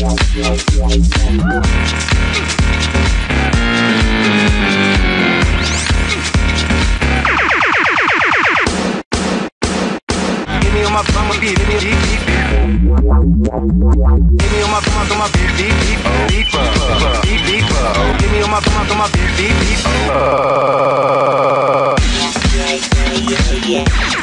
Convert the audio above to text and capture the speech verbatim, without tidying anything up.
my bum, my beat, beat, beat, beat. Give me on my bum, on my beat, beat, beat, beat, beat, beat. Give me on my bum, on my beat, beat, beat.